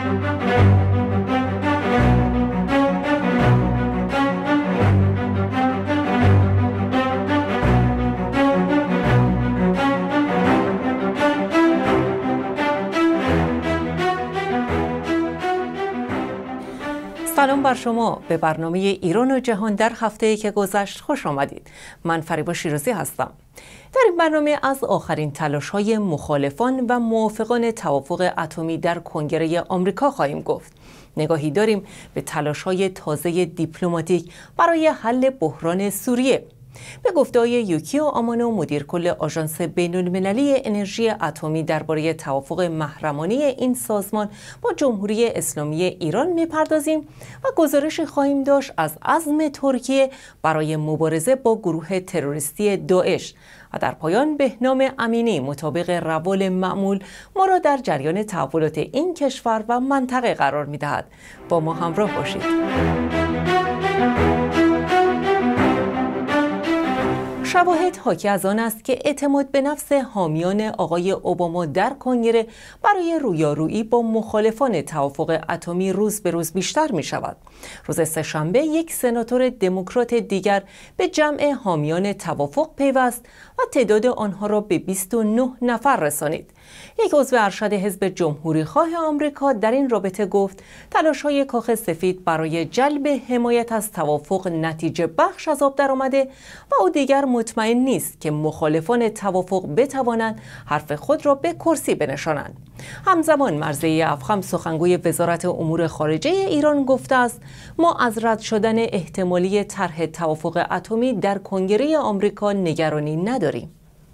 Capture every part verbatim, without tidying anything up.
سلام بر شما، به برنامه ایران و جهان در هفته‌ای که گذشت خوش آمدید. من فریبا شیرازی هستم. در این برنامه از آخرین تلاش‌های مخالفان و موافقان توافق اتمی در کنگره آمریکا خواهیم گفت. نگاهی داریم به تلاش‌های تازه دیپلماتیک برای حل بحران سوریه. به گفته‌های یوکیو آمانو، مدیر کل آژانس بین‌المللی انرژی اتمی، درباره توافق محرمانه این سازمان با جمهوری اسلامی ایران می‌پردازیم و گزارشی خواهیم داشت از عزم ترکیه برای مبارزه با گروه تروریستی داعش و در پایان بهنام امینی مطابق روال معمول ما را در جریان تحولات این کشور و منطقه قرار می‌دهد. با ما همراه باشید. شواهد حاکی از آن است که اعتماد به نفس حامیان آقای اوباما در کنگره برای رویارویی با مخالفان توافق اتمی روز به روز بیشتر می شود. روز سه‌شنبه یک سناتور دموکرات دیگر به جمع حامیان توافق پیوست و تعداد آنها را به بیست و نه نفر رسانید. یک عضو ارشد حزب جمهوری خواه آمریکا در این رابطه گفت تلاش‌های کاخ سفید برای جلب حمایت از توافق نتیجه بخش از آب درآمده و او دیگر مطمئن نیست که مخالفان توافق بتوانند حرف خود را به کرسی بنشانند. همزمان مرضیه افخم، سخنگوی وزارت امور خارجه ایران، گفته است ما از رد شدن احتمالی طرح توافق اتمی در کنگره آمریکا نگرانی نداریم.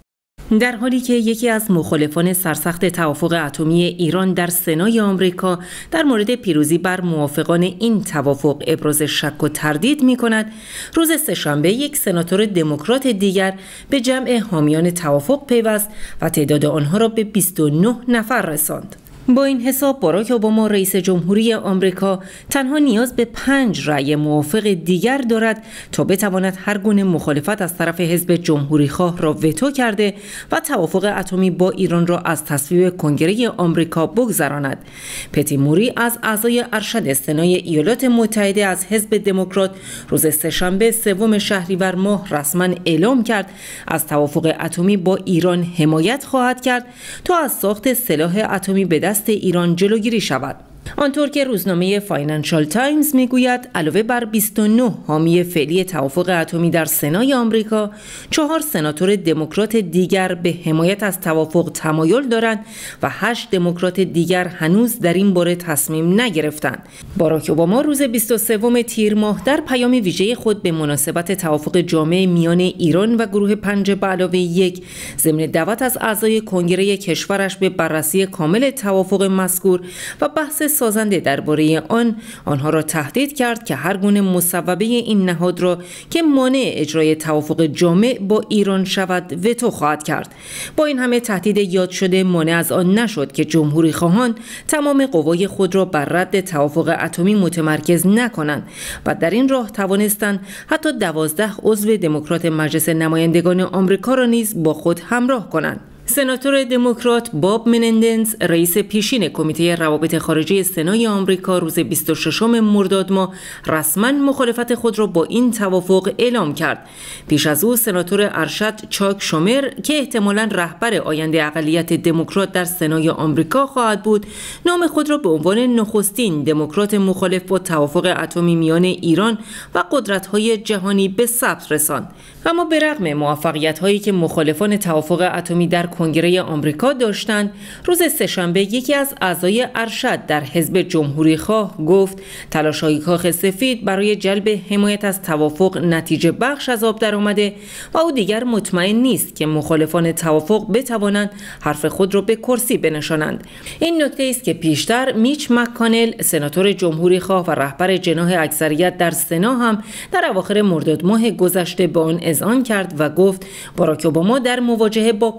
در حالی که یکی از مخالفان سرسخت توافق اتمی ایران در سنای آمریکا در مورد پیروزی بر موافقان این توافق ابراز شک و تردید می کند، روز سه‌شنبه یک سناتور دموکرات دیگر به جمع حامیان توافق پیوست و تعداد آنها را به بیست و نه نفر رساند. با این حساب باراک اوباما رئیس جمهوری آمریکا تنها نیاز به پنج رأی موافق دیگر دارد تا بتواند هر گونه مخالفت از طرف حزب جمهوری خواه را وتو کرده و توافق اتمی با ایران را از تصویب کنگره آمریکا بگذراند. پتی موری از اعضای ارشد سنای ایالات متحده از حزب دموکرات روز سه‌شنبه سوم شهریور ماه رسما اعلام کرد از توافق اتمی با ایران حمایت خواهد کرد تا از ساخت سلاح اتمی به دست ایران جلوگیری شود. آنطور که روزنامه فاینانشال تایمز میگوید علاوه بر بیست و نه حامی فعلی توافق اتمی در سنای آمریکا، چهار سناتور دموکرات دیگر به حمایت از توافق تمایل دارند و هشت دموکرات دیگر هنوز در این باره تصمیم نگرفتند. باراک اوباما روز بیست و سوم تیر ماه در پیام ویژه خود به مناسبت توافق جامع میان ایران و گروه پنج به علاوه یک ضمن دعوت از اعضای کنگره کشورش به بررسی کامل توافق مذکور و بحث سازنده درباره آن آنها را تهدید کرد که هر گونه مصوبه این نهاد را که مانع اجرای توافق جامع با ایران شود وتو خواهد کرد. با این همه تهدید یاد شده مانع از آن نشد که جمهوری خواهان تمام قوای خود را بر رد توافق اتمی متمرکز نکنند و در این راه توانستند حتی دوازده عضو دموکرات مجلس نمایندگان آمریکا را نیز با خود همراه کنند. سناتور دموکرات باب منندز، رئیس پیشین کمیته روابط خارجه سنای آمریکا، روز بیست و ششم مرداد ماه رسما مخالفت خود را با این توافق اعلام کرد. پیش از او سناتور ارشد چاک شومر که احتمالاً رهبر آینده اقلیت دموکرات در سنای آمریکا خواهد بود، نام خود را به عنوان نخستین دموکرات مخالف با توافق اتمی میان ایران و قدرت‌های جهانی به ثبت رساند. اما به رغم موفقیت‌هایی که مخالفان توافق اتمی در کنگره آمریکا داشتند، روز سه‌شنبه یکی از اعضای ارشد در حزب جمهوری خواه گفت تلاش‌های کاخ سفید برای جلب حمایت از توافق نتیجه بخش از آب درآمده و او دیگر مطمئن نیست که مخالفان توافق بتوانند حرف خود را به کرسی بنشانند. این نکته است که پیشتر میچ مک‌کانل، سناتور جمهوری خواه و رهبر جناح اکثریت در سنا هم در اواخر مرداد ماه گذشته به آن اذعان کرد و گفت باراک اوباما در مواجهه با کنگره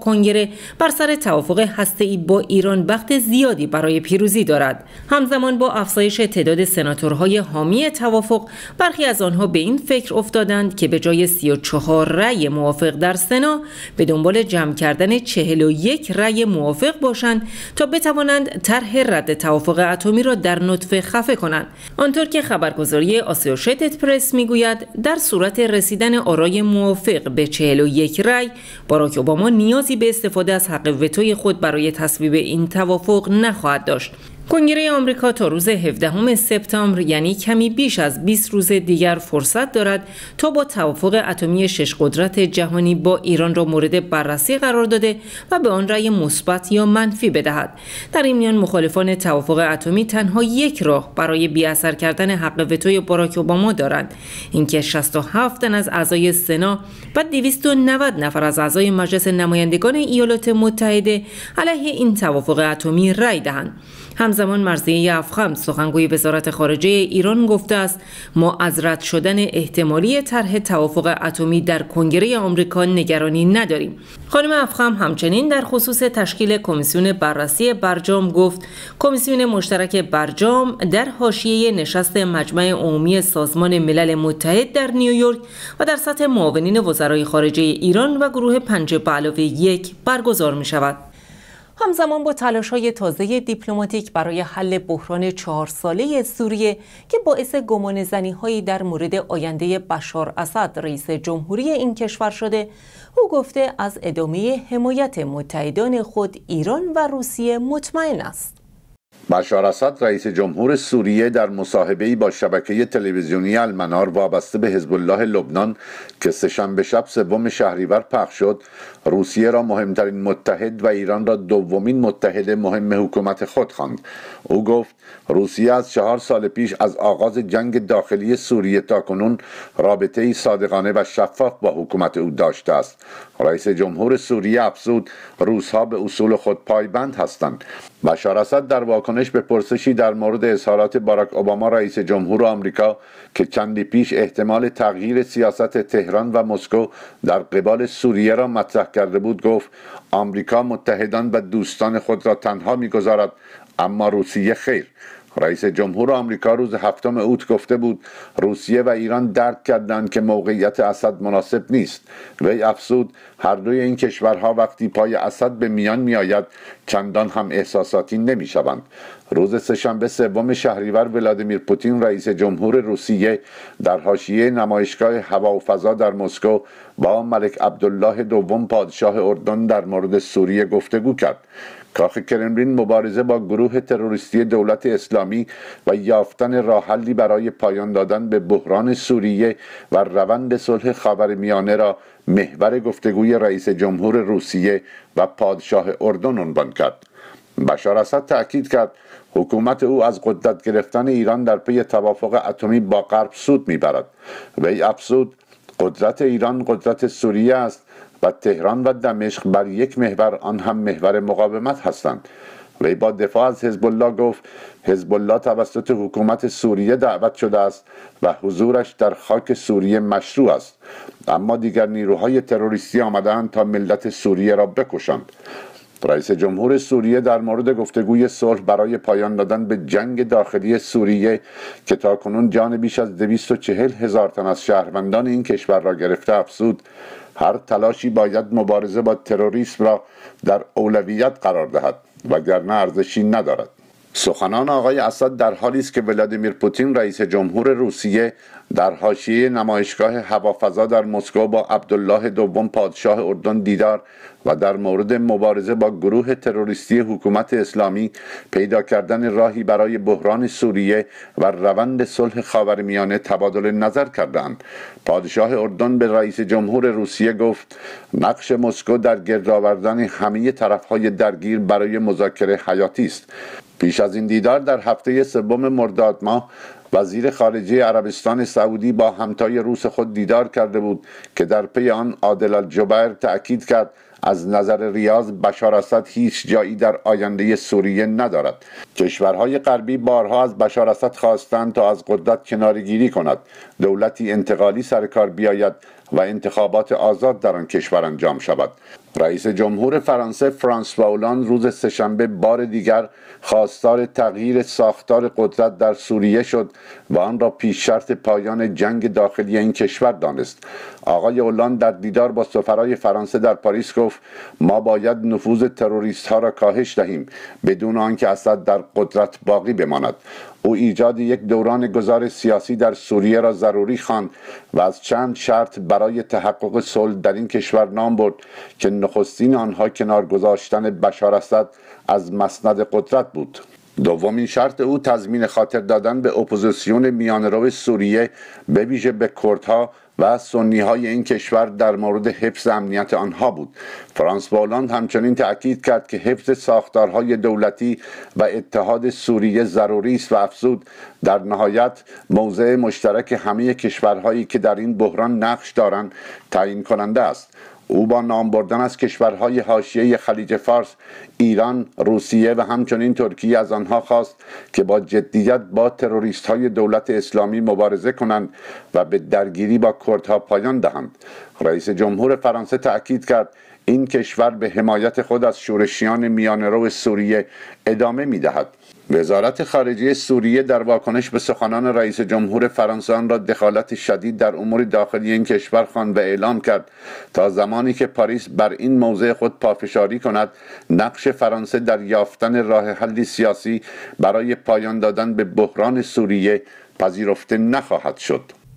متحده بر سر توافق هسته‌ای با ایران وقت زیادی برای پیروزی دارد. همزمان با افزایش تعداد سناتورهای حامی توافق، برخی از آنها به این فکر افتادند که به جای سی و چهار رأی موافق در سنا به دنبال جمع کردن چهل و یک رأی موافق باشند تا بتوانند طرح رد توافق اتمی را در نطفه خفه کنند. آنطور که خبرگزاری آسوشیتد پرس میگوید در صورت رسیدن آرای موافق به چهل و یک رأی، باراک اوباما نیازی به استفاده از حق وتوی خود برای تصویب این توافق نخواهد داشت. کنگره آمریکا تا روز هفدهم سپتامبر، یعنی کمی بیش از بیست روز دیگر فرصت دارد تا با توافق اتمی شش قدرت جهانی با ایران را مورد بررسی قرار داده و به آن رأی مثبت یا منفی بدهد. در این میان مخالفان توافق اتمی تنها یک راه برای بی‌اثر کردن حق وتوی باراک اوباما دارند، اینکه شصت و هفت تن از اعضای سنا و دویست و نود نفر از اعضای مجلس نمایندگان ایالات متحده علیه این توافق اتمی رأی دهند. همزمان مرضیه افخم، سخنگوی وزارت خارجه ایران، گفته است ما از رد شدن احتمالی طرح توافق اتمی در کنگره آمریکا نگرانی نداریم. خانم افخم همچنین در خصوص تشکیل کمیسیون بررسی برجام گفت کمیسیون مشترک برجام در حاشیه نشست مجمع عمومی سازمان ملل متحد در نیویورک و در سطح معاونین وزرای خارجه ایران و گروه پنج به علاوه یک برگزار می شود. همزمان با تلاش‌های تازه دیپلماتیک برای حل بحران چهار ساله سوریه که باعث گمانه‌زنی‌هایی در مورد آینده بشار اسد رئیس جمهوری این کشور شده، او گفته از ادامه حمایت متحدان خود ایران و روسیه مطمئن است. بشار اسد رئیس جمهور سوریه در مصاحبه‌ای با شبکه تلویزیونی المنار وابسته به حزب الله لبنان که سه‌شنبه شب سوم شهریور پخش شد، روسیه را مهمترین متحد و ایران را دومین متحد مهم حکومت خود خواند. او گفت روسیه از چهار سال پیش از آغاز جنگ داخلی سوریه تا کنون رابطه‌ای صادقانه و شفاف با حکومت او داشته است. رئیس جمهور سوریه افزود روس‌ها به اصول خود پایبند هستند. بشار اسد در واکنش به پرسشی در مورد اظهارات باراک اوباما رئیس جمهور آمریکا که چندی پیش احتمال تغییر سیاست تهران و مسکو در قبال سوریه را مطرح کرده بود، گفت آمریکا متحدان و دوستان خود را تنها می‌گذارد، اما روسیه خیر. رئیس جمهور آمریکا روز هفتم اوت گفته بود روسیه و ایران درک کردند که موقعیت اسد مناسب نیست. وی افزود هر دوی این کشورها وقتی پای اسد به میان می آید چندان هم احساساتی نمی شوند. روز سه‌شنبه سوم شهریور ولادیمیر پوتین رئیس جمهور روسیه در حاشیه نمایشگاه هوا و فضا در مسکو با ملک عبدالله دوم پادشاه اردن در مورد سوریه گفتگو کرد. کاخ کرملین مبارزه با گروه تروریستی دولت اسلامی و یافتن راه حلی برای پایان دادن به بحران سوریه و روند صلح خاورمیانه را محور گفتگوی رئیس جمهور روسیه و پادشاه اردن عنوان کرد. بشار اسد تأکید کرد حکومت او از قدرت گرفتن ایران در پی توافق اتمی با غرب سود میبرد. وی افزود قدرت ایران قدرت سوریه است و تهران و دمشق بر یک محور، آن هم محور مقاومت هستند. وی با دفاع از حزب الله گفت حزب الله توسط حکومت سوریه دعوت شده است و حضورش در خاک سوریه مشروع است، اما دیگر نیروهای تروریستی آمدند تا ملت سوریه را بکشند. رئیس جمهور سوریه در مورد گفتگوی صلح برای پایان دادن به جنگ داخلی سوریه که تاکنون جان بیش از دویست و چهل هزار تن از شهروندان این کشور را گرفته افزود هر تلاشی باید مبارزه با تروریسم را در اولویت قرار دهد وگرنه ارزشی ندارد. سخنان آقای اسد در حالی است که ولادیمیر پوتین رئیس جمهور روسیه در حاشیه نمایشگاه هوافضا در مسکو با عبدالله دوم پادشاه اردن دیدار و در مورد مبارزه با گروه تروریستی حکومت اسلامی پیدا کردن راهی برای بحران سوریه و روند صلح خاورمیانه تبادل نظر کردند. پادشاه اردن به رئیس جمهور روسیه گفت نقش مسکو در گرد آوردن همه طرف‌های درگیر برای مذاکره حیاتی است. پیش از این دیدار در هفته سوم مرداد ماه وزیر خارجه عربستان سعودی با همتای روس خود دیدار کرده بود که در پی آن عادل الجبیر تأکید کرد از نظر ریاض بشار اسد هیچ جایی در آینده سوریه ندارد. کشورهای غربی بارها از بشار اسد خواستند تا از قدرت کناره‌گیری کند، دولتی انتقالی سر کار بیاید و انتخابات آزاد در آن کشور انجام شود. رئیس جمهور فرانسه فرانسوا اولند روز سه‌شنبه بار دیگر خواستار تغییر ساختار قدرت در سوریه شد و آن را پیش شرط پایان جنگ داخلی این کشور دانست. آقای اولند در دیدار با سفرای فرانسه در پاریس گفت ما باید نفوذ تروریست ها را کاهش دهیم بدون آنکه اسد در قدرت باقی بماند. او ایجاد یک دوران گذار سیاسی در سوریه را ضروری خواند و از چند شرط برای تحقق صلح در این کشور نام برد که نخستین آنها کنار گذاشتن بشار اسد از مسند قدرت بود. دومین شرط او تضمین خاطر دادن به اپوزیسیون میانه‌رو سوریه به ویژه به کردها و سنی های این کشور در مورد حفظ امنیت آنها بود. فرانسوا اولند همچنین تأکید کرد که حفظ ساختارهای دولتی و اتحاد سوریه ضروری است و افزود در نهایت موضع مشترک همه کشورهایی که در این بحران نقش دارند تعیین کننده است. او با نام بردن از کشورهای حاشیه خلیج فارس، ایران، روسیه و همچنین ترکیه از آنها خواست که با جدیت با تروریست‌های دولت اسلامی مبارزه کنند و به درگیری با کردها پایان دهند. رئیس جمهور فرانسه تأکید کرد این کشور به حمایت خود از شورشیان میانه‌رو سوریه ادامه می‌دهد. وزارت خارجه سوریه در واکنش به سخنان رئیس جمهور فرانسه آن را دخالت شدید در امور داخلی این کشور خواند و اعلام کرد تا زمانی که پاریس بر این موضع خود پافشاری کند نقش فرانسه در یافتن راه حلی سیاسی برای پایان دادن به بحران سوریه پذیرفته نخواهد شد.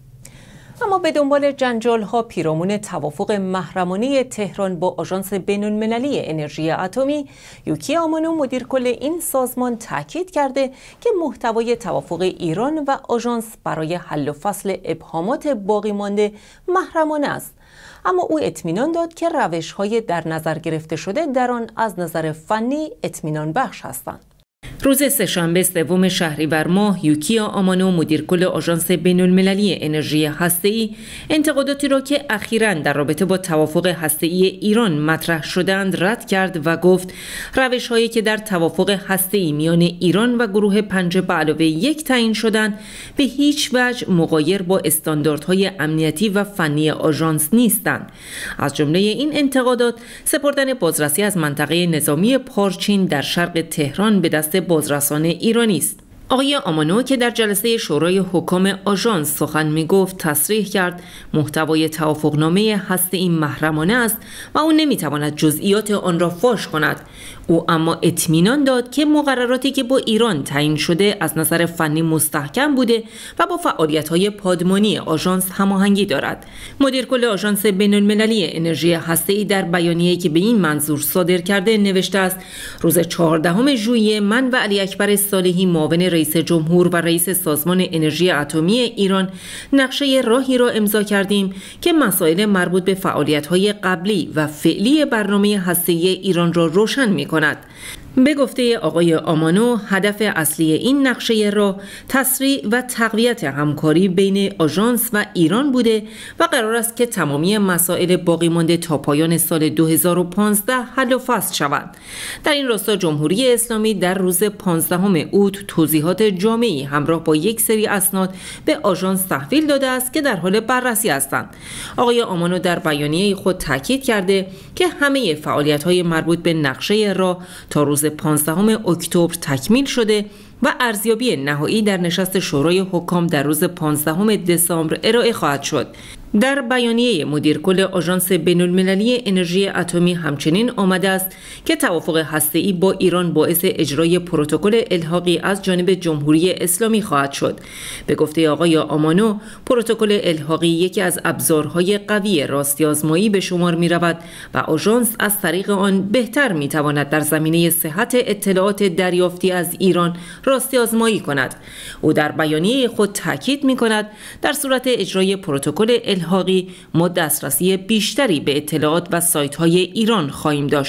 اما به دنبال جنجال ها پیرامون توافق محرمانه تهران با آژانس بین‌المللی انرژی اتمی، یوکی آمانو مدیر کل این سازمان تاکید کرده که محتوای توافق ایران و آژانس برای حل و فصل ابهامات باقی مانده محرمانه است. اما او اطمینان داد که روش‌های در نظر گرفته شده در آن از نظر فنی اطمینان بخش هستند. روز سه‌شنبه سوم شهریور ماه یوکیا آمانو مدیر کل آژانس بین‌المللی انرژی هسته‌ای انتقاداتی را که اخیراً در رابطه با توافق هسته‌ای ایران مطرح شدند رد کرد و گفت روش‌هایی که در توافق هسته‌ای میان ایران و گروه پنج به علاوه یک تعیین شدند به هیچ وجه مغایر با استانداردهای امنیتی و فنی آژانس نیستند. از جمله این انتقادات سپردن بازرسی از منطقه نظامی پارچین در شرق تهران به دست بازرسان ایرانی است. آقای آمانو که در جلسه شورای حکام آژانس سخن می گفت تصریح کرد محتوای توافقنامه هسته‌ای محرمانه است و او نمی تواند جزئیات آن را فاش کند. او اما اطمینان داد که مقرراتی که با ایران تعیین شده از نظر فنی مستحکم بوده و با فعالیت‌های پادمانی آژانس هماهنگی دارد. مدیر کل آژانس بین‌المللی انرژی هسته‌ای در بیانیه‌ای که به این منظور صادر کرده نوشته است روز چهاردهم ژوئیه من و علی اکبر صالحی معاون رئیس جمهور و رئیس سازمان انرژی اتمی ایران نقشه راهی را امضا کردیم که مسائل مربوط به فعالیت‌های قبلی و فعلی برنامه هسته‌ای ایران را روشن می‌کند. به گفته آقای آمانو هدف اصلی این نقشه راه تسریع و تقویت همکاری بین آژانس و ایران بوده و قرار است که تمامی مسائل باقی مانده تا پایان سال دو هزار و پانزده حل و فصل شود. در این راستا جمهوری اسلامی در روز پانزدهم اوت توضیحات جامعی همراه با یک سری اسناد به آژانس تحویل داده است که در حال بررسی هستند. آقای آمانو در بیانیه خود تاکید کرده که همه فعالیت‌های مربوط به نقشه راه تا روز پانزدهم اکتبر تکمیل شده و ارزیابی نهایی در نشست شورای حکام در روز پانزدهم دسامبر ارائه خواهد شد. در بیانیه مدیر کل آژانس بین‌المللی انرژی اتمی همچنین آمده است که توافق هسته‌ای با ایران باعث اجرای پروتکل الحاقی از جانب جمهوری اسلامی خواهد شد. به گفته آقای آمانو پروتکل الحاقی یکی از ابزارهای قوی راستی آزمایی به شمار می رود و آژانس از طریق آن بهتر می تواند در زمینه صحت اطلاعات دریافتی از ایران راستی آزمایی کند. او در بیانیه خود تاکید می کند در صورت اجرای پروتکل الحاقی ما دسترسی بیشتری به اطلاعات و سایت‌های ایران خواهیم داشت.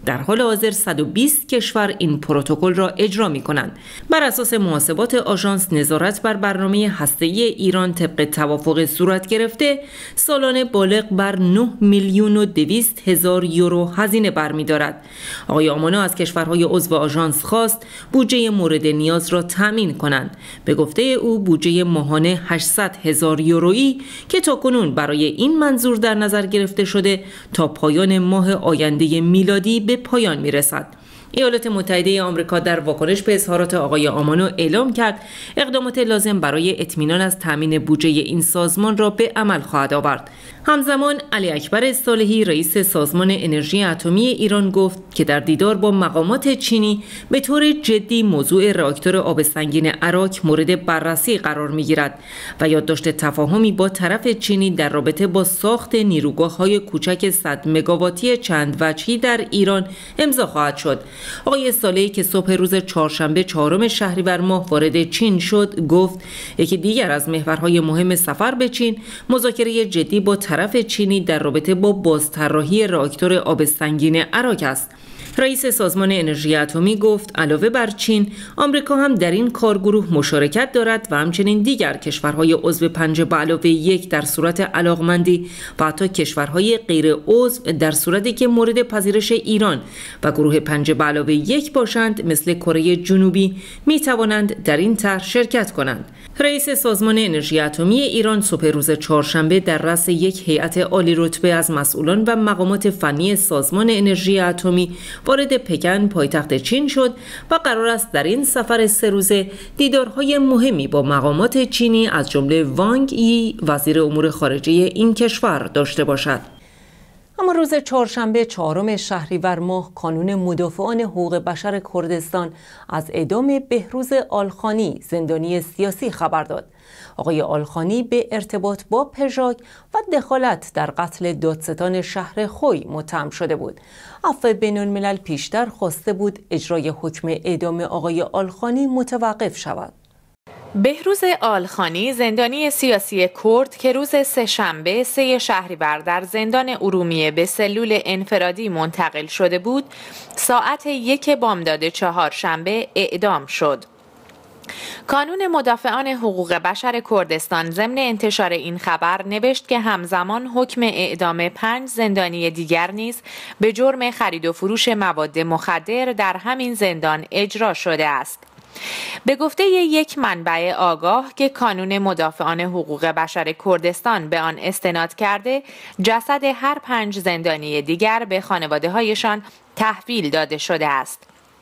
در حال حاضر صد و بیست کشور این پروتکل را اجرا می‌کنند. بر اساس محاسبات آژانس، نظارت بر برنامه هسته‌ای ایران طبق توافق صورت گرفته سالانه بالغ بر نه میلیون و دویست هزار یورو هزینه برمی‌دارد. آقای آمانو از کشورهای عضو آژانس خواست بودجه مورد نیاز را تامین کنند. به گفته او بودجه ماهانه هشتصد هزار یورویی که تاکنون برای این منظور در نظر گرفته شده تا پایان ماه آینده میلادی به پایان میرسد. ایالات متحده آمریکا در واکنش به اظهارات آقای آمانو اعلام کرد اقدامات لازم برای اطمینان از تامین بودجه این سازمان را به عمل خواهد آورد. همزمان علی اکبر صالحی رئیس سازمان انرژی اتمی ایران گفت که در دیدار با مقامات چینی به طور جدی موضوع راکتور آب سنگین اراک مورد بررسی قرار می‌گیرد و یادداشت تفاهمی با طرف چینی در رابطه با ساخت نیروگاه‌های کوچک صد مگاواتی چند وجهی در ایران امضا خواهد شد. آقای صالحی که صبح روز چهارشنبه چهارم شهریور ماه وارد چین شد گفت یکی دیگر از محورهای مهم سفر به چین مذاکره جدی با طرف چینی در رابطه با بازطراحی راکتور آب سنگین اراک است. رئیس سازمان انرژی اتمی گفت علاوه بر چین، آمریکا هم در این کارگروه مشارکت دارد و همچنین دیگر کشورهای عضو پنج به علاوه یک در صورت علاقمندی و حتی کشورهای غیر عضو در صورتی که مورد پذیرش ایران و گروه پنج به علاوه یک باشند مثل کره جنوبی می توانند در این طرح شرکت کنند. رئیس سازمان انرژی اتمی ایران صبح روز چهارشنبه در رأس یک هیئت عالی رتبه از مسئولان و مقامات فنی سازمان انرژی اتمی وارد پکن پایتخت چین شد و قرار است در این سفر سه روزه دیدارهای مهمی با مقامات چینی از جمله وانگ ای وزیر امور خارجه این کشور داشته باشد. اما روز چهارشنبه چهارم شهریور ماه کانون مدافعان حقوق بشر کردستان از اعدام بهروز آلخانی زندانی سیاسی خبر داد. آقای آلخانی به ارتباط با پژاک و دخالت در قتل دادستان شهر خوی متهم شده بود. عفو بین الملل پیشتر خواسته بود اجرای حکم اعدام آقای آلخانی متوقف شود. بهروز آلخانی زندانی سیاسی کرد که روز سه‌شنبه سه شهریور در زندان ارومیه به سلول انفرادی منتقل شده بود، ساعت یک بامداد چهارشنبه اعدام شد. کانون مدافعان حقوق بشر کردستان ضمن انتشار این خبر نوشت که همزمان حکم اعدام پنج زندانی دیگر نیز به جرم خرید و فروش مواد مخدر در همین زندان اجرا شده است. به گفته یک منبع آگاه که کانون مدافعان حقوق بشر کردستان به آن استناد کرده، جسد هر پنج زندانی دیگر به خانواده‌هایشان تحویل داده شده است.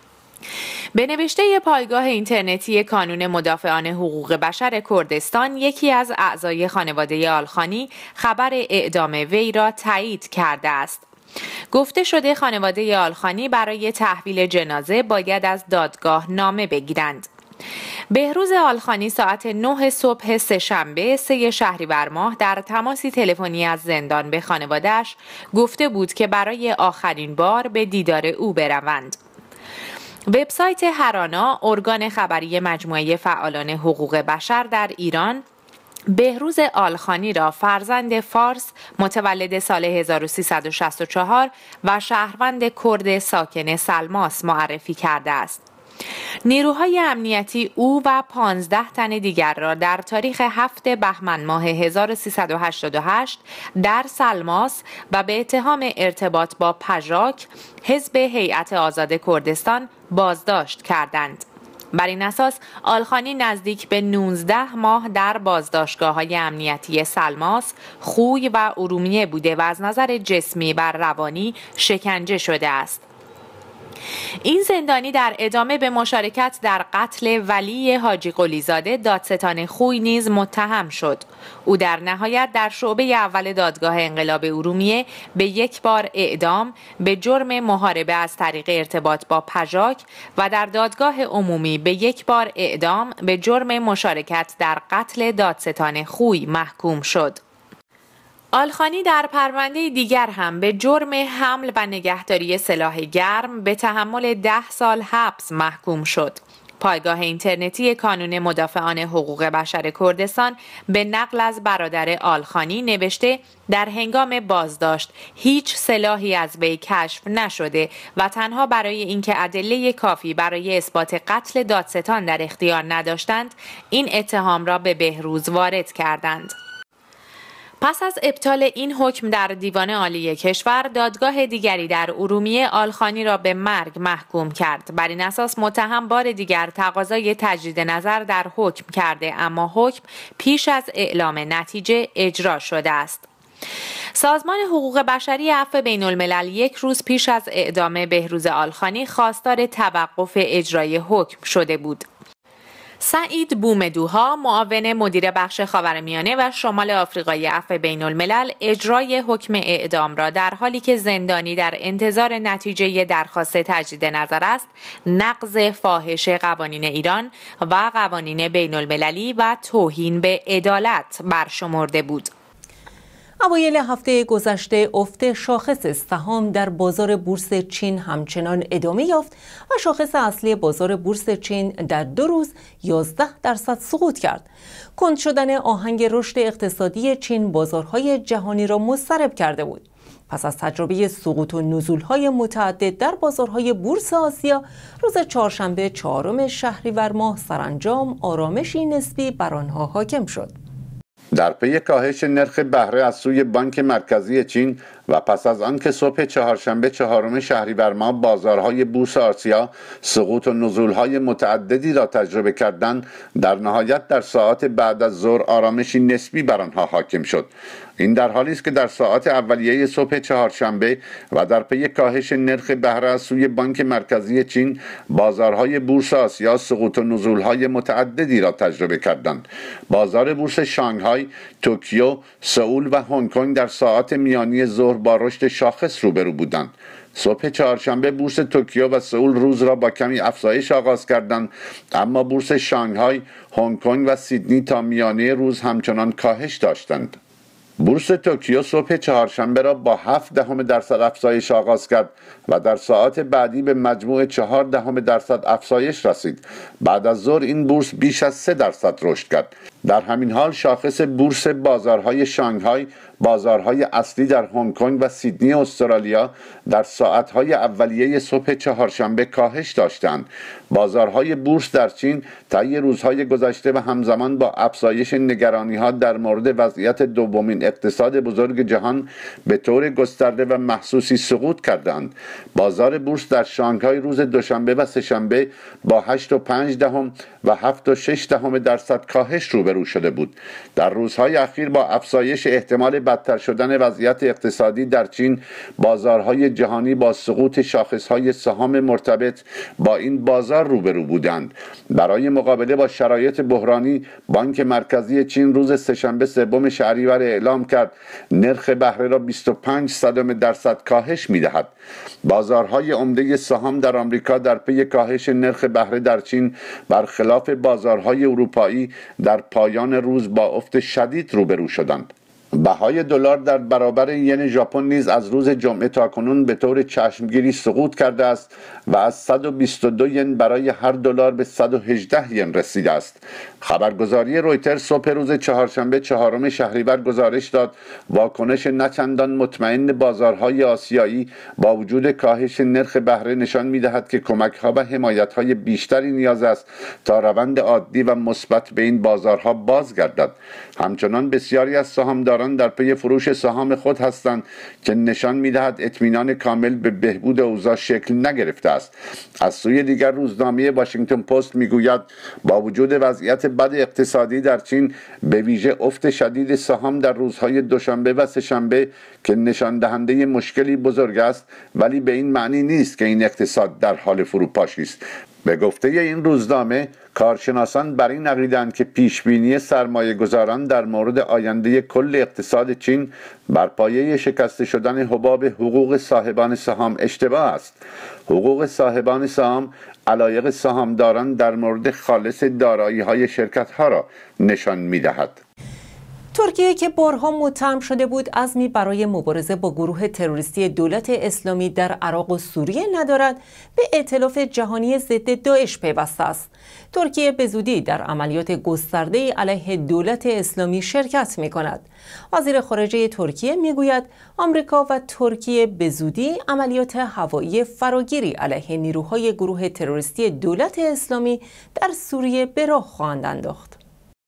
به نوشته پایگاه اینترنتی کانون مدافعان حقوق بشر کردستان، یکی از اعضای خانواده آلخانی خبر اعدام وی را تایید کرده است. گفته شده خانواده آلخانی برای تحویل جنازه باید از دادگاه نامه بگیرند. بهروز آلخانی ساعت نه صبح سه‌شنبه سه شهریور ماه در تماسی تلفنی از زندان به خانواده‌اش گفته بود که برای آخرین بار به دیدار او بروند. وبسایت هرانا، ارگان خبری مجموعه فعالان حقوق بشر در ایران، بهروز آلخانی را فرزند فارس متولد سال هزار و سیصد و شصت و چهار و شهروند کرد ساکن سلماس معرفی کرده است. نیروهای امنیتی او و پانزده تن دیگر را در تاریخ هفتم بهمن ماه هزار و سیصد و هشتاد و هشت در سلماس و به اتهام ارتباط با پژاک، حزب هیئت آزاد کردستان، بازداشت کردند. بر این اساس آلخانی نزدیک به نوزده ماه در بازداشتگاه‌های امنیتی سلماس، خوی و ارومیه بوده و از نظر جسمی و روانی شکنجه شده است. این زندانی در ادامه به مشارکت در قتل ولی حاجی قلیزاده دادستان خوی نیز متهم شد. او در نهایت در شعبه اول دادگاه انقلاب ارومیه به یک بار اعدام به جرم محاربه از طریق ارتباط با پژاک و در دادگاه عمومی به یک بار اعدام به جرم مشارکت در قتل دادستان خوی محکوم شد. آلخانی در پرونده دیگر هم به جرم حمل و نگهداری سلاح گرم به تحمل ده سال حبس محکوم شد. پایگاه اینترنتی کانون مدافعان حقوق بشر کردستان به نقل از برادر آلخانی نوشته در هنگام بازداشت هیچ سلاحی از وی کشف نشده و تنها برای اینکه ادله کافی برای اثبات قتل دادستان در اختیار نداشتند این اتهام را به بهروز وارد کردند. پس از ابطال این حکم در دیوان عالی کشور، دادگاه دیگری در ارومیه آلخانی را به مرگ محکوم کرد. بر این اساس متهم بار دیگر تقاضای تجدید نظر در حکم کرده، اما حکم پیش از اعلام نتیجه اجرا شده است. سازمان حقوق بشری عفو بین الملل یک روز پیش از اعدام بهروز آلخانی خواستار توقف اجرای حکم شده بود. سعید بومدوها، معاون مدیر بخش خاورمیانه و شمال آفریقای عفو بین الملل، اجرای حکم اعدام را در حالی که زندانی در انتظار نتیجه درخواست تجدید نظر است، نقض فاحش قوانین ایران و قوانین بین المللی و توهین به عدالت برشمرده بود. اوایل هفته گذشته افت شاخص سهام در بازار بورس چین همچنان ادامه یافت و شاخص اصلی بازار بورس چین در دو روز یازده درصد سقوط کرد. کند شدن آهنگ رشد اقتصادی چین بازارهای جهانی را مضطرب کرده بود. پس از تجربه سقوط و نزول‌های متعدد در بازارهای بورس آسیا، روز چهارشنبه چهارم شهریور ماه سرانجام آرامشی نسبی بر آنها حاکم شد. در پی کاهش نرخ بهره از سوی بانک مرکزی چین و پس از آنکه صبح چهارشنبه چهارم شهریور ماه بازارهای بورس آسیا سقوط و نزول‌های متعددی را تجربه کردند، در نهایت در ساعات بعد از ظهر آرامشی نسبی بر آنها حاکم شد. این در حالی است که در ساعات اولیه صبح چهارشنبه و در پی کاهش نرخ بهره از سوی بانک مرکزی چین، بازارهای بورس آسیا سقوط و نزول‌های متعددی را تجربه کردند. بازار بورس شانگهای، توکیو، سئول و هنگ کنگ در ساعات میانی ظهر با رشد شاخص روبرو بودند. صبح چهارشنبه بورس توکیو و سئول روز را با کمی افزایش آغاز کردند، اما بورس شانگهای، هنگ کنگ و سیدنی تا میانه روز همچنان کاهش داشتند. بورس توکیو صبح چهارشنبه را با هفت دهم درصد افزایش آغاز کرد و در ساعات بعدی به مجموع چهار دهم درصد افزایش رسید. بعد از ظهر این بورس بیش از سه درصد رشد کرد. در همین حال شاخص بورس بازارهای شانگهای، بازارهای اصلی در هنگ کنگ و سیدنی استرالیا در ساعتهای اولیه صبح چهارشنبه کاهش داشتند. بازارهای بورس در چین طی روزهای گذشته و همزمان با افزایش نگرانی‌ها در مورد وضعیت دومین اقتصاد بزرگ جهان به طور گسترده و محسوسی سقوط کردند. بازار بورس در شانگهای روز دوشنبه و سه‌شنبه با هشت و پنج دهم و هفت و شش دهم درصد کاهش روبرو شده بود. در روزهای اخیر با افزایش احتمال بدتر شدن وضعیت اقتصادی در چین، بازارهای جهانی با سقوط شاخصهای سهام مرتبط با این بازار روبرو بودند. برای مقابله با شرایط بحرانی، بانک مرکزی چین روز سه‌شنبه سوم شهریور اعلام کرد نرخ بهره را بیست و پنج صدم درصد کاهش می‌دهد. بازارهای عمده سهام در آمریکا در پی کاهش نرخ بهره در چین برخلاف بازارهای اروپایی در پایان روز با افت شدید روبرو شدند. بهای دلار در برابر ین ژاپن نیز از روز جمعه تاکنون به طور چشمگیری سقوط کرده است و از صد و بیست و دو ین برای هر دلار به صد و هجده ین رسیده است. خبرگزاری رویترز صبح روز چهارشنبه چهارم شهریور گزارش داد واکنش نچندان مطمئن بازارهای آسیایی با وجود کاهش نرخ بهره نشان می‌دهد که کمک‌ها و حمایت‌های بیشتری نیاز است تا روند عادی و مثبت به این بازارها بازگردد. همچنان بسیاری از سهامداران در پی فروش سهام خود هستند که نشان می‌دهد اطمینان کامل به بهبود اوضاع شکل نگرفته است. از سوی دیگر روزنامه واشنگتن پست می‌گوید با وجود وضعیت بد اقتصادی در چین، به ویژه افت شدید سهام در روزهای دوشنبه و سه‌شنبه که نشان دهنده مشکلی بزرگ است، ولی به این معنی نیست که این اقتصاد در حال فروپاشی است. به گفته این روزنامه، کارشناسان بر این عقیده‌اند که پیشبینی سرمایه گذاران در مورد آینده کل اقتصاد چین بر پایه شکسته شدن حباب حقوق صاحبان سهام اشتباه است. حقوق صاحبان سهام علایق سهامداران در مورد خالص دارایی‌های شرکت‌ها را نشان می‌دهد. ترکیه که بارها متهم شده بود عزمی برای مبارزه با گروه تروریستی دولت اسلامی در عراق و سوریه ندارد، به ائتلاف جهانی ضد داعش پیوسته است. ترکیه به زودی در عملیات گسترده علیه دولت اسلامی شرکت می کند. وزیر خارجه ترکیه می گوید آمریکا و ترکیه به زودی عملیات هوایی فراگیری علیه نیروهای گروه تروریستی دولت اسلامی در سوریه به راه خواهند انداخت.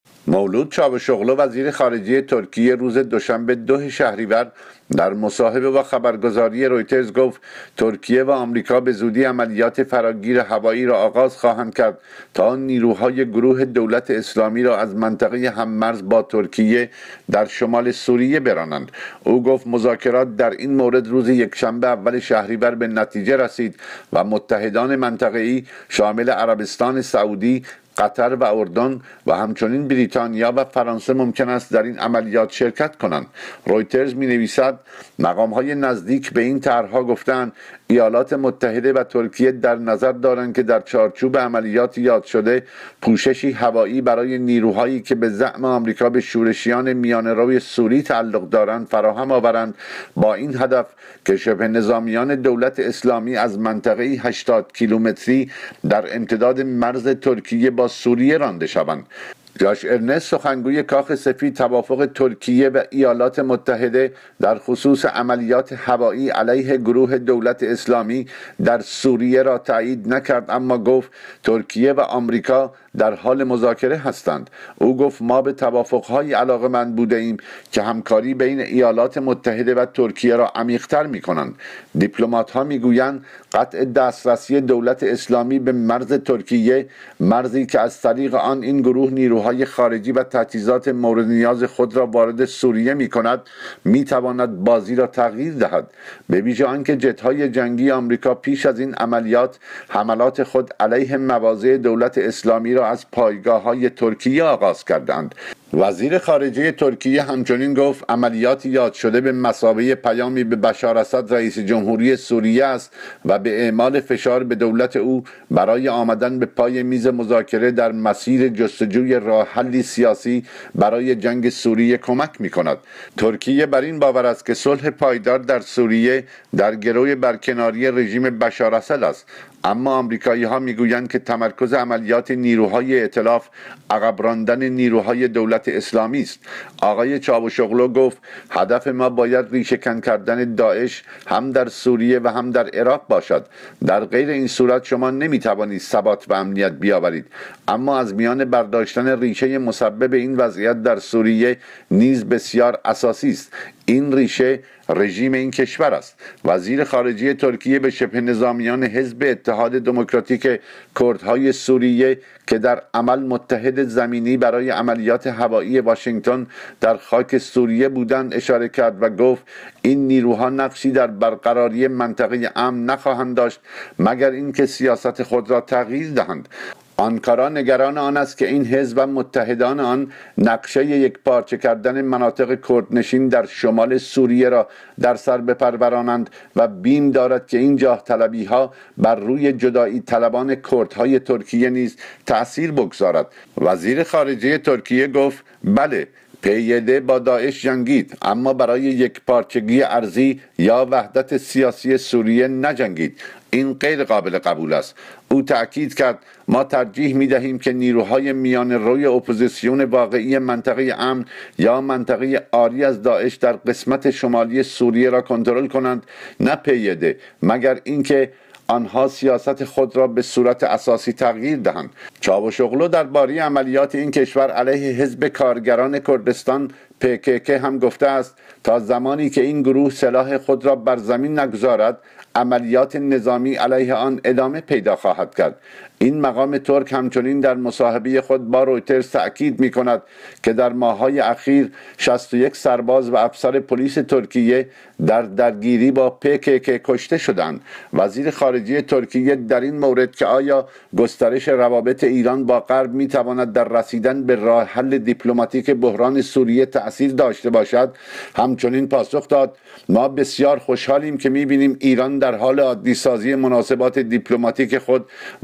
مولود چاوشوغلو وزیر خارجه ترکیه روز دوشنبه دو شهریور در مصاحبه با خبرگزاری رویترز گفت ترکیه و آمریکا به زودی عملیات فراگیر هوایی را آغاز خواهند کرد تا نیروهای گروه دولت اسلامی را از منطقه هممرز با ترکیه در شمال سوریه برانند. او گفت مذاکرات در این مورد روز یکشنبه اول شهریور به نتیجه رسید و متحدان منطقه‌ای شامل عربستان سعودی، قطر و اردن و همچنین بریتانیا و فرانسه ممکن است در این عملیات شرکت کنند. رویترز می نویسد مقام های نزدیک به این طرحها گفتند ایالات متحده و ترکیه در نظر دارند که در چارچوب عملیات یاد شده پوششی هوایی برای نیروهایی که به زعم آمریکا به شورشیان میانه‌روی سوری تعلق دارند فراهم آورند، با این هدف که شبه نظامیان دولت اسلامی از منطقه هشتاد کیلومتری در امتداد مرز ترکیه با سوریه رانده شوند. جاش ارنست سخنگوی کاخ سفید توافق ترکیه و ایالات متحده در خصوص عملیات هوایی علیه گروه دولت اسلامی در سوریه را تایید نکرد، اما گفت ترکیه و آمریکا در حال مذاکره هستند. او گفت ما به توافق‌های علاقه‌مند بوده ایم که همکاری بین ایالات متحده و ترکیه را عمیق‌تر می‌کنند. دیپلمات‌ها می‌گویند قطع دسترسی دولت اسلامی به مرز ترکیه، مرزی که از طریق آن این گروه نیروهای خارجی و تجهیزات مورد نیاز خود را وارد سوریه می‌کند، می‌تواند بازی را تغییر دهد. به ویژه آنکه جت‌های جنگی آمریکا پیش از این عملیات حملات خود علیه مواضع دولت اسلامی را از پایگاه‌های ترکیه آغاز کردند. وزیر خارجه ترکیه همچنین گفت عملیات یاد شده به مثابه پیامی به بشار اسد رئیس جمهوری سوریه است و به اعمال فشار به دولت او برای آمدن به پای میز مذاکره در مسیر جستجوی راه حلی سیاسی برای جنگ سوریه کمک می‌کند. ترکیه بر این باور است که صلح پایدار در سوریه در گروی برکناری رژیم بشار اسد است، اما آمریکایی‌ها می‌گویند که تمرکز عملیات نیروهای ائتلاف عقب راندن نیروهای دولت اسلامی است. آقای چاوشوغلو گفت هدف ما باید ریشه‌کن کردن داعش هم در سوریه و هم در عراق باشد. در غیر این صورت شما نمی‌توانید ثبات و امنیت بیاورید. اما از میان برداشتن ریشه مسبب این وضعیت در سوریه نیز بسیار اساسی است. این ریشه رژیم این کشور است. وزیر خارجه ترکیه به شبه نظامیان حزب اتحاد دموکراتیک کردهای سوریه که در عمل متحد زمینی برای عملیات هوایی واشنگتن در خاک سوریه بودند اشاره کرد و گفت این نیروها نقشی در برقراری منطقه امن نخواهند داشت مگر اینکه سیاست خود را تغییر دهند. آنکارا نگران آن است که این حزب و متحدان آن نقشه یک پارچه کردن مناطق کردنشین در شمال سوریه را در سر بپرورانند و بیم دارد که این جاه طلبی ها بر روی جدایی طلبان کردهای ترکیه نیز تأثیر بگذارد. وزیر خارجه ترکیه گفت بله، پی ای دی با داعش جنگید، اما برای یک پارچگی ارضی یا وحدت سیاسی سوریه نجنگید. این غیر قابل قبول است. او تأکید کرد ما ترجیح می دهیم که نیروهای میان روی اپوزیسیون واقعی منطقه امن یا منطقه عاری از داعش در قسمت شمالی سوریه را کنترل کنند، نه پی ای دی، مگر اینکه آنها سیاست خود را به صورت اساسی تغییر دهند. چاوشوغلو درباره عملیات این کشور علیه حزب کارگران کردستان پی کی کی هم گفته است تا زمانی که این گروه سلاح خود را بر زمین نگذارد عملیات نظامی علیه آن ادامه پیدا خواهد کرد. این مقام ترک همچنین در مصاحبه خود با رویترز تأکید می کند که در ماه‌های اخیر شصت و یک سرباز و افسر پلیس ترکیه در درگیری با پی کی کی کشته شدند. وزیر خارجه ترکیه در این مورد که آیا گسترش روابط ایران با غرب می تواند در رسیدن به راه حل دیپلماتیک بحران سوریه تأثیر داشته باشد، همچنین پاسخ داد ما بسیار خوشحالیم که می بینیم ایران در حال عادی سازی مناسبات دیپلماتیک خود با بسیار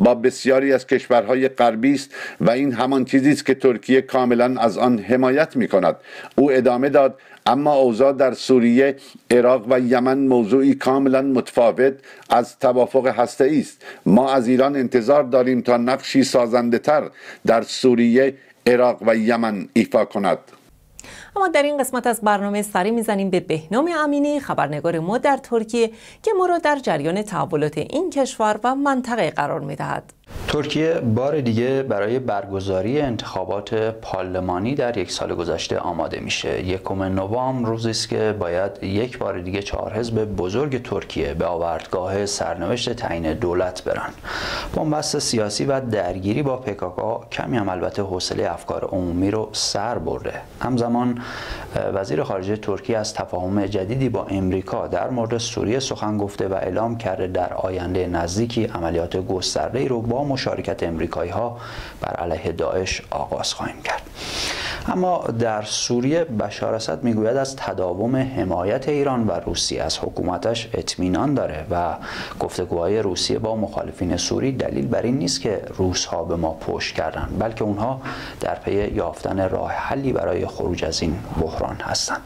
بسیاری از کشورهای غربی است و این همان چیزی است که ترکیه کاملا از آن حمایت می‌کند. او ادامه داد: اما اوضاع در سوریه، عراق و یمن موضوعی کاملا متفاوت از توافق هسته‌ای است. ما از ایران انتظار داریم تا نقشی سازنده‌تر در سوریه، عراق و یمن ایفا کند. اما در این قسمت از برنامه سری میزنیم به بهنام امینی، خبرنگار ما در ترکیه، که ما را در جریان تحولات این کشور و منطقه قرار میدهد. ترکیه بار دیگه برای برگزاری انتخابات پارلمانی در یک سال گذشته آماده میشه. یکم نوامبر روزی است که باید یک بار دیگه چهار حزب بزرگ ترکیه به آوردگاه سرنوشت تعیین دولت برن. بنبست سیاسی و درگیری با پکاکا کمی هم البته حوصله افکار عمومی رو سر برده. همزمان وزیر خارجه ترکیه از تفاهم جدیدی با امریکا در مورد سوریه سخن گفته و اعلام کرده در آینده نزدیکی عملیات گسترده‌ای رو با مشارکت امریکایی ها بر علیه داعش آغاز خواهیم کرد. اما در سوریه بشار اسد میگوید از تداوم حمایت ایران و روسیه از حکومتش اطمینان داره و گفتگوهای روسیه با مخالفین سوری دلیل بر این نیست که روس ها به ما پشت کردن، بلکه اونها در پی یافتن راه حلی برای خروج از این بحران هستند.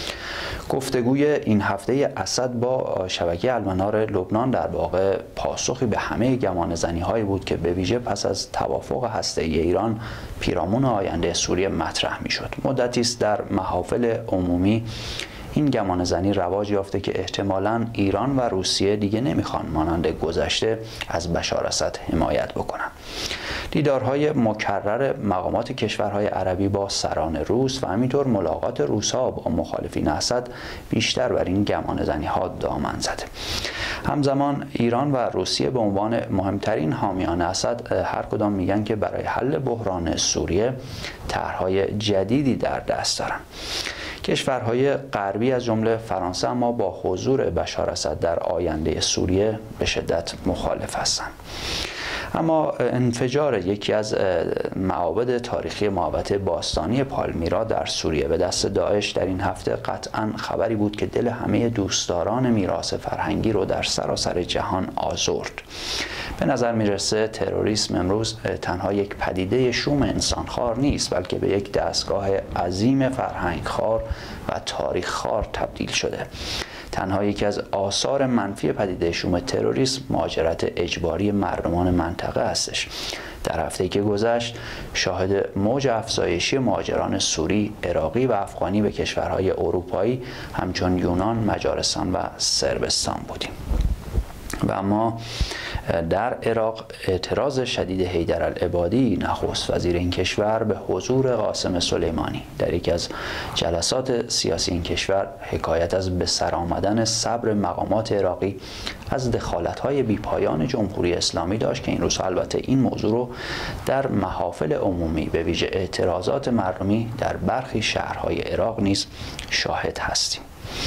گفتگوی این هفته اسد با شبکه المنار لبنان در واقع پاسخی به همه گمانه‌زنی هایی بود که به ویژه پس از توافق هسته‌ای ایران پیرامون آینده سوریه مطرح میشد. مدتی است در محافل عمومی این گمانه‌زنی رواج یافته که احتمالاً ایران و روسیه دیگه نمیخوان مانند گذشته از بشار اسد حمایت بکنن. دیدارهای مکرر مقامات کشورهای عربی با سران روس و همینطور ملاقات روس‌ها با مخالفین اسد بیشتر بر این گمانه‌زنی‌ها دامن زده. همزمان ایران و روسیه به عنوان مهمترین حامیان اسد هر کدام میگن که برای حل بحران سوریه طرح‌های جدیدی در دست دارن. کشورهای غربی از جمله فرانسه اما با حضور بشار اسد در آینده سوریه به شدت مخالف هستند. اما انفجار یکی از معابد تاریخی معبد باستانی پالمیرا در سوریه به دست داعش در این هفته قطعاً خبری بود که دل همه دوستداران میراث فرهنگی رو در سراسر جهان آزرد. به نظر میرسه تروریسم امروز تنها یک پدیده شوم انسانخوار نیست، بلکه به یک دستگاه عظیم فرهنگخوار و تاریخخوار تبدیل شده. تنها یکی از آثار منفی پدیده شوم تروریسم مهاجرت اجباری مردمان منطقه هستش. در هفته‌ای که گذشت شاهد موج افزایشی مهاجران سوری، عراقی و افغانی به کشورهای اروپایی همچون یونان، مجارستان و صربستان بودیم. و اما در عراق اعتراض شدید حیدرالعبادی نخست وزیر این کشور به حضور قاسم سلیمانی در یکی از جلسات سیاسی این کشور حکایت از به سر آمدن صبر مقامات عراقی از دخالت‌های بی‌پایان جمهوری اسلامی داشت که این روزها البته این موضوع رو در محافل عمومی به ویژه اعتراضات مردمی در برخی شهرهای عراق نیز شاهد هستیم.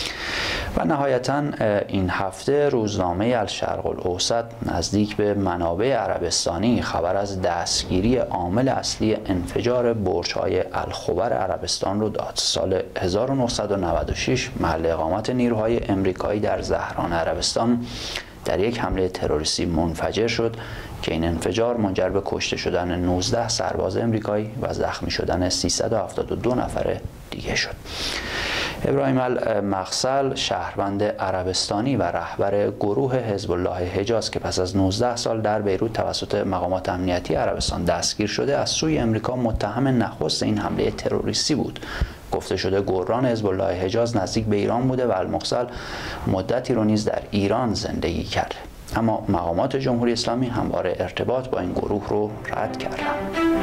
و نهایتاً این هفته روزنامه الشرق الاوسط نزدیک به منابع عربستانی خبر از دستگیری عامل اصلی انفجار برج‌های الخبر عربستان رو داد. سال هزار و نهصد و نود و شش محل اقامت نیروهای امریکایی در زهران عربستان در یک حمله تروریستی منفجر شد که این انفجار منجر به کشته شدن نوزده سرباز امریکایی و زخمی شدن سیصد و هفتاد و دو نفر دیگه شد. ابراهیم المقصل شهروند عربستانی و رهبر گروه حزب الله حجاز که پس از نوزده سال در بیروت توسط مقامات امنیتی عربستان دستگیر شده از سوی امریکا متهم نخست این حمله تروریستی بود. گفته شده گران حزب الله حجاز نزدیک به ایران بوده و المقصل مدتی رو نیز در ایران زندگی کرده. اما مقامات جمهوری اسلامی همواره ارتباط با این گروه رو رد کردند.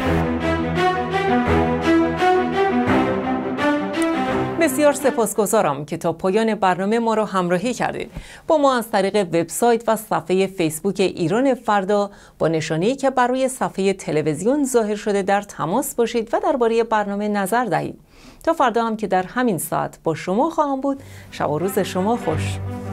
بسیار سپاسگزارم که تا پایان برنامه ما را همراهی کردید. با ما از طریق وبسایت و صفحه فیسبوک ایران فردا با نشانه‌ای که بر روی صفحه تلویزیون ظاهر شده در تماس باشید و درباره برنامه نظر دهید. تا فردا هم که در همین ساعت با شما خواهم بود. شب و روز شما خوش.